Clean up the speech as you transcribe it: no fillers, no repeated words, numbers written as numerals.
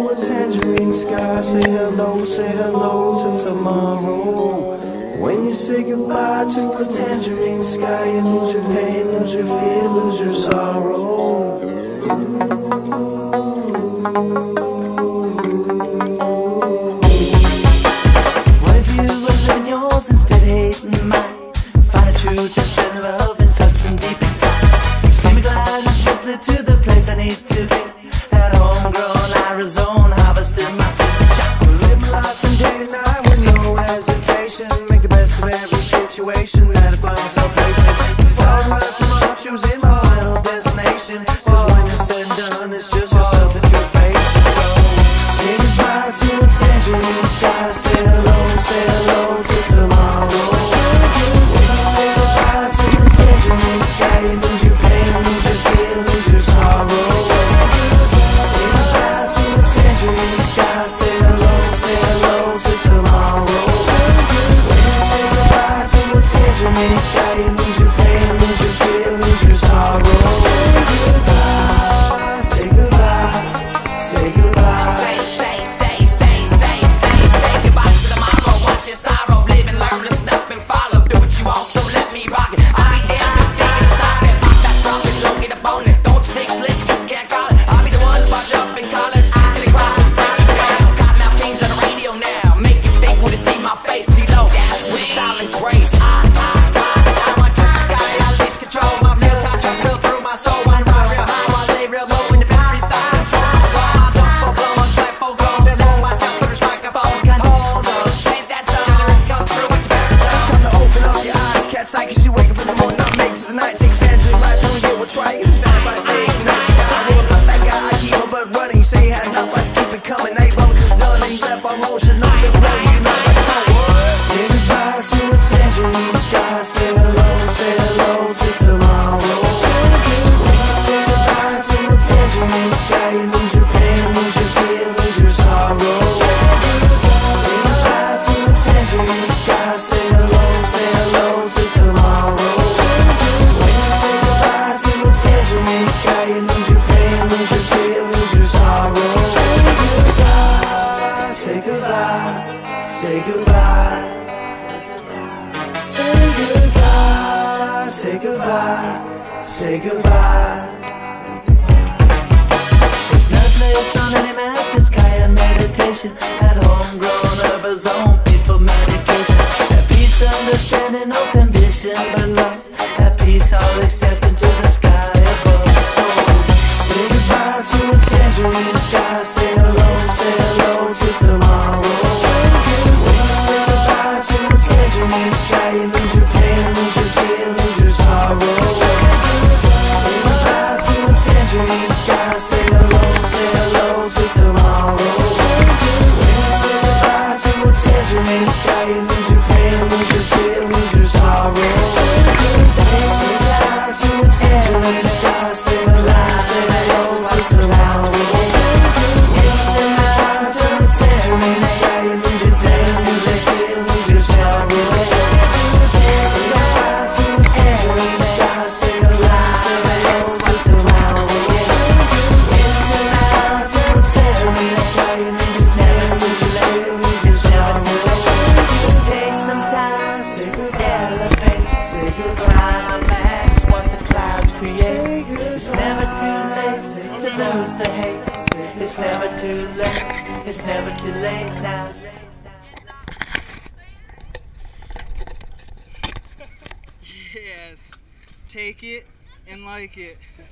to a tangerine sky. Say hello to tomorrow. When you say goodbye to a tangerine sky, you lose your pain, lose your fear, lose your sorrow. What if you were living yours instead of hating mine? Find a true, just better love and such some deep inside. See me glide swiftly to the place I need to be. That homegrown Arizona, harvesting my secret shop. Live my life from day to night with no hesitation. Make the best of every situation that I find myself placed in. It's all right from all choosing my final destination. Cause when it's said and done, it's just yourself that you're facing. So say goodbye to a tangerine sky. Say hello to tomorrow. When you say goodbye to a tangerine sky, you lose your pain, lose your fear, lose your sorrow. Say goodbye to a tangerine sky. Say hello to tomorrow. When you say goodbye to a tangerine sky, you lose your pain, lose your fear, lose your sorrow. Say goodbye, say goodbye. Say goodbye to tomorrow. Watch your sorrow, live and learn to stop and follow. Do what you want, so let me rock it. I'll be there, I'm thinking of stopping. Pop that drop it, don't get a bone it. Don't you think slick, you can't call it. I'll be the one to watch up in college. And the crosses break you down. Got mouth kings on the radio now. Make you think when you see my face. D-Lo, with style and grace. I want to the sky, I lose control. My real time trying to build through my soul. I ride real high while I lay real low in the very thigh. So my zone full blow, I'm flat full grown. There's more myself through this microphone. Can't hold up, change that tone. Generates come through with your very It's time to open up your eyes, catch sight. Cause you wake up in the morning, not make to the night. Take advantage of life, only get what try. Get the satisfied day, ignite your guy. Roll, I'm not that guy, I keep my blood running. You say you had enough, I just keep it coming. Now you bumming cause done, and you left all motion. No live low, you know like say goodbye to a tangerine sky. Say hello to tomorrow. When you say goodbye to a tangerine sky, you lose your pain, lose your fear, lose your sorrow. Say goodbye to a tangerine sky. Say hello to tomorrow. When you say goodbye to a tangerine sky, you lose your pain, lose your fear, lose your sorrow. Say goodbye, say goodbye. Say goodbye, say goodbye, say goodbye. There's no place on any map, this kind of meditation. At homegrown urban zone, peaceful medication. At peace, understanding, no condition but love. At peace, all accepting to the sky above. So say goodbye to a tangerine sky. Say hello to tomorrow. When you say goodbye to a tangerine sky, you lose your pain, lose your fear, lose your sorrow. Say goodbye to a tangerine sky. Say hello to tomorrow. When you say goodbye to a tangerine sky, you lose your pain, lose your fear, lose your sorrow. Say goodbye to a tangerine sky. Say hello to tomorrow. When you say goodbye to a tangerine sky, you lose your pain, lose your fear, lose your sorrow. Say goodbye to a tangerine sky. Say hello to tomorrow. When you say goodbye to a tangerine sky, you lose your pain, lose your fear, lose your sorrow. just take some time, Say goodbye, elevate, say goodbye. climax once the clouds create. Say goodbye. It's never too late to lose the hate. It's never too late, it's never too late now. Yes, take it and like it.